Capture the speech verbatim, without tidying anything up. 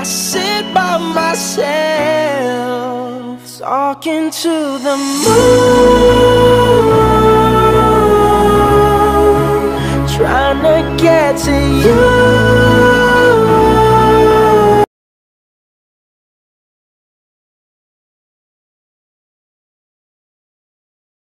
sit by myself, talking to the moon, trying to get to you.